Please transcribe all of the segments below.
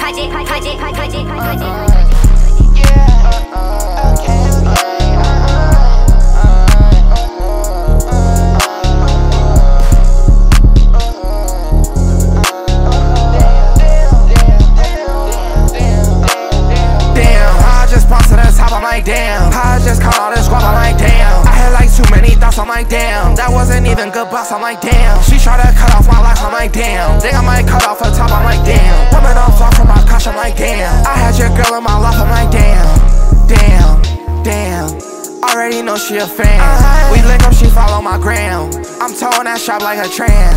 I'm like damn, I just caught all this guap, I'm like damn. I had like too many thoughts, I'm like damn. That wasn't even good boss, I'm like damn. She tried to cut off my life, I'm like damn. Think I might cut off her top, I'm like damn. Woman on floor from my couch, I'm like damn. I had your girl in my life, I'm like damn. Damn, damn. Already know she a fan. We link up, she follow my gram. I'm towing that shop like a trans.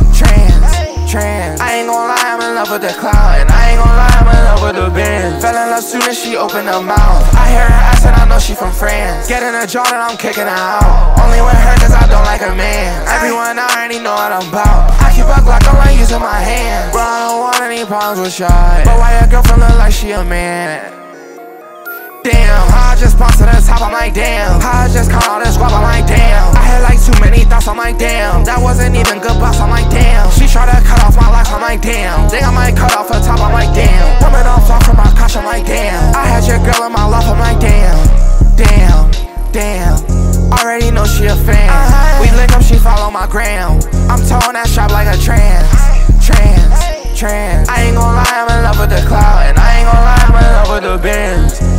I ain't gon' lie, I'm in love with the cloud. And I ain't gon' lie, I'm in love with the Benz. Fell in love soon as she opened her mouth. I hear her ass and I know she from France. Getting a job and I'm kicking her out. Only with her cause I don't like her man. Everyone I already know what I'm about. I keep a Glock, don't like using my hands. Bro, I don't want any problems with shot. But why your girlfriend look like she a man? Damn, I just bounced to the top, I'm like damn. I just caught all this guap, I'm like damn. I had like too many thoughts, I'm like damn. That wasn't even good boss, I'm like damn. She tried to cut off my life, I'm like damn. Think I might cut off her top, I'm like damn. Woman on floor from my couch, I'm like damn. I had your girl in my life, I'm like damn. Damn, already know she a fan. We link up, she follow my gram. I'm towing that shop like a trans. I ain't gon' lie, I'm in love with the cloud. And I ain't gon' lie, I'm in love with the Benz.